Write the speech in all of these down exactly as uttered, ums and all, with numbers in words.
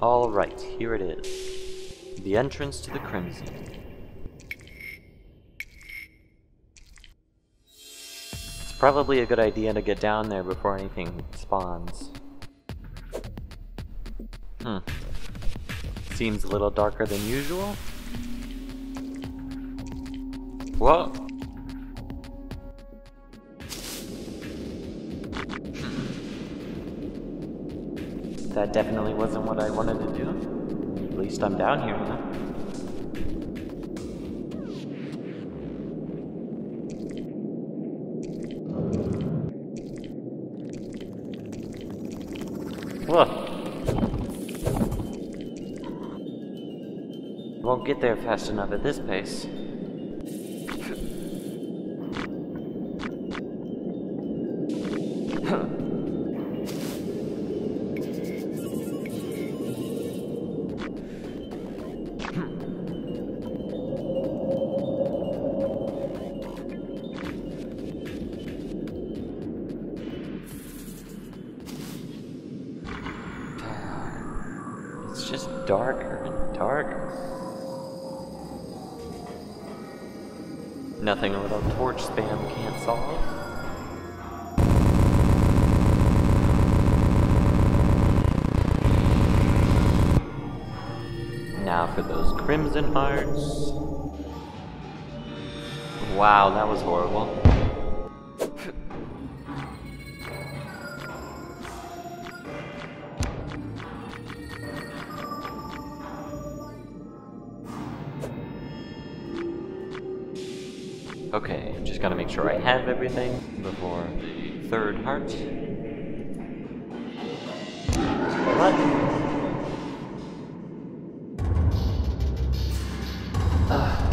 Alright, here it is. The entrance to the Crimson. It's probably a good idea to get down there before anything spawns. Hmm. Seems a little darker than usual. Whoa! That definitely wasn't what I wanted to do. At least I'm down here now. Whoa! Won't get there fast enough at this pace. It's just darker and darker. Nothing a little torch spam can't solve. Now for those crimson hearts. Wow, that was horrible. Okay, I'm just gotta make sure I have everything before the third heart. What? Ugh.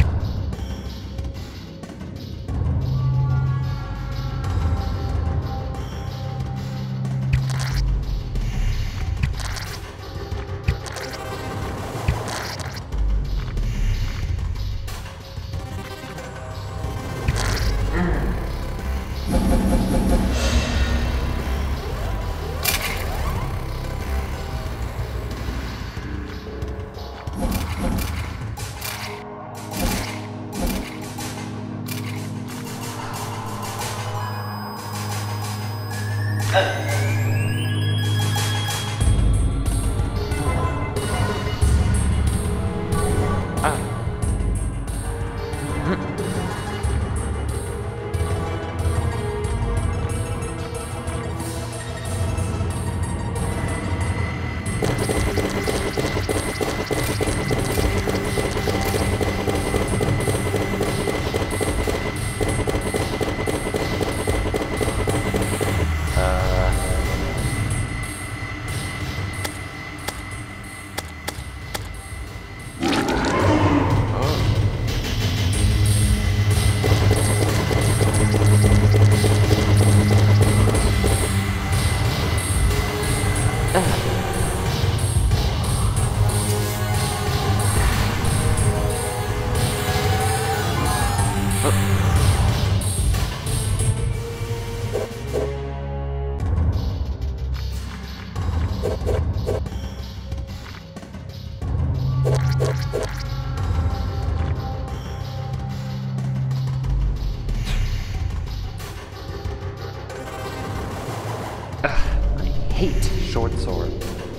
I hate short sword.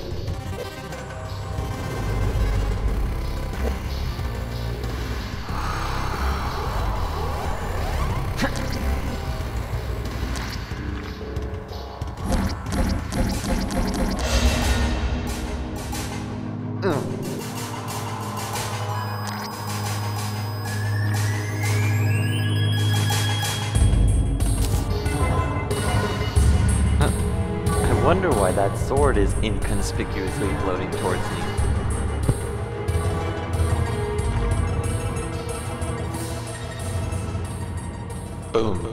I wonder why that sword is inconspicuously floating towards me. Boom.